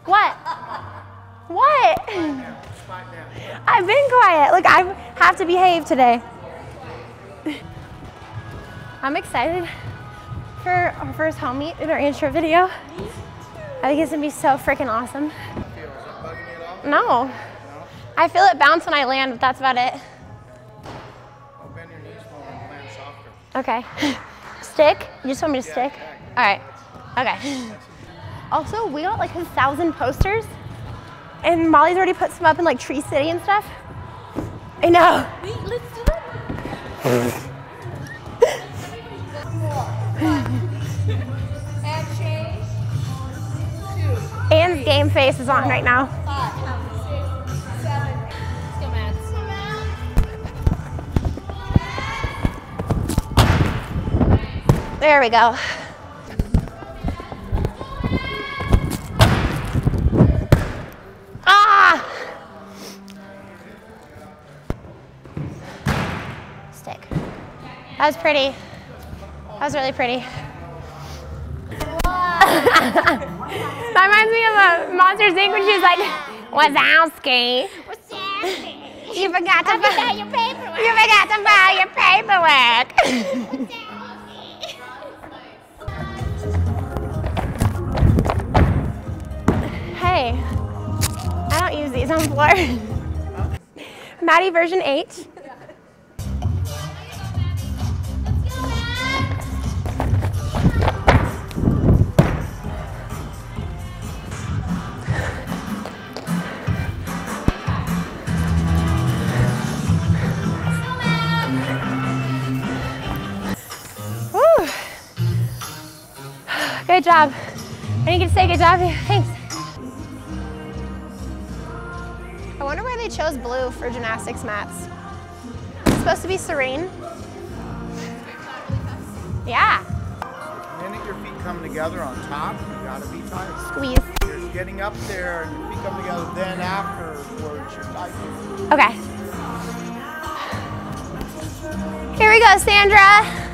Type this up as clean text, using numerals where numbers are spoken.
What? What? I've been quiet. Look, I have to behave today. I'm excited for our first home meet in our intro video. I think it's gonna be so freaking awesome. No. I feel it bounce when I land, but that's about it. I'll bend your knees more and land softer. Okay. Stick? You just want me to stick? All right. Okay. Also, we got like 1,000 posters, and Molly's already put some up in like Tree City and stuff. I know. Wait, let's do that. And change. 2. Anne's game face is on right now. 5, 6, 7. Let's go, Matt. There we go. Ah! Stick. That was pretty. That was really pretty. That reminds me of a Monsters Inc. when she was like, Wazowski. You forgot to file your paperwork. You forgot to file your paperwork. Hey, I don't use these on the floor. Maddie version 8. Good job. I didn't get to say good job. Thanks. I wonder why they chose blue for gymnastics mats. It's supposed to be serene. Yeah. The minute your feet come together on top, you gotta be tight. Squeeze. You're getting up there and your feet come together, then afterwards you're tight. Okay. Here we go, Sandra.